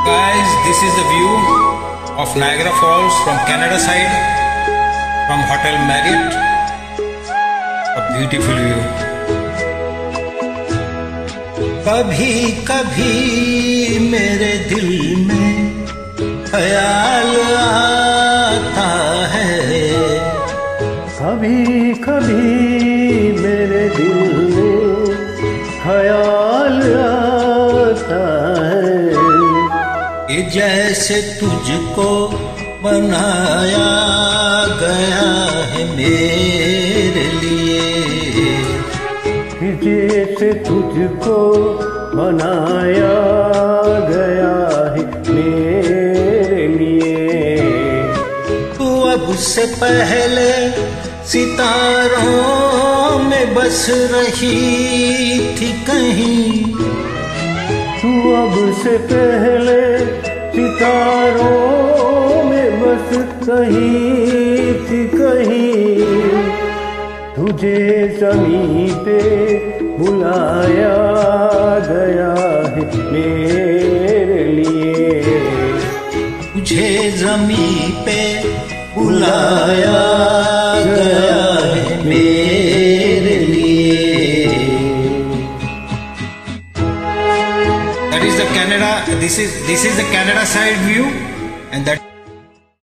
Guys, this is the view of Niagara Falls from Canada side, from Hotel Marriott. A beautiful view. कभी कभी मेरे दिल में ख्याल आता है, कभी कभी मेरे दिल में ख्याल आता है कि जैसे तुझको बनाया गया है मेरे लिए, कि जैसे तुझको बनाया गया है मेरे लिए। तू अब से पहले सितारों में बस रही थी कहीं, तू अब से पहले सितारों में बस कहीं थी कहीं, तुझे ज़मीं पे बुलाया गया है मेरे लिए, तुझे ज़मीं पे बुलाया गया है मेरे लिए। That is the Canada. This is the Canada side view, and that